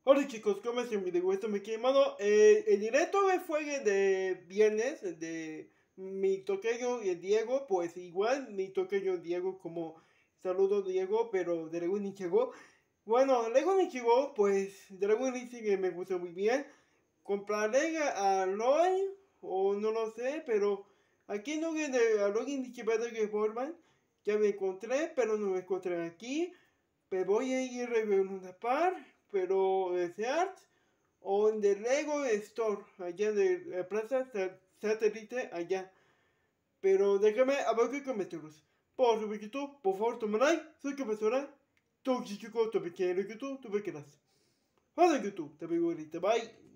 Hola chicos, ¿cómo están? Mi esto me quemado. El directo fue de viernes de mi toqueño y Diego, pues igual mi toqueño Diego como saludo Diego, pero Dragon ni llegó. Bueno, luego ni llegó, pues Dragon dice que me gustó muy bien. Compraré a Aloy, o no lo sé, pero aquí no viene Aloy ni siquiera que forman. Ya me encontré, pero no me encontré aquí. Me voy a ir a ver una par, pero de Art o en el Lego Store, allá de la Plaza Satélite, allá. Pero déjame a ver qué comentarios. Por supuesto, por favor, toma like, soy profesora. Tú, chico, tú me quieres, YouTube, tú me quieras. Hola, YouTube, te veo ahorita, bye.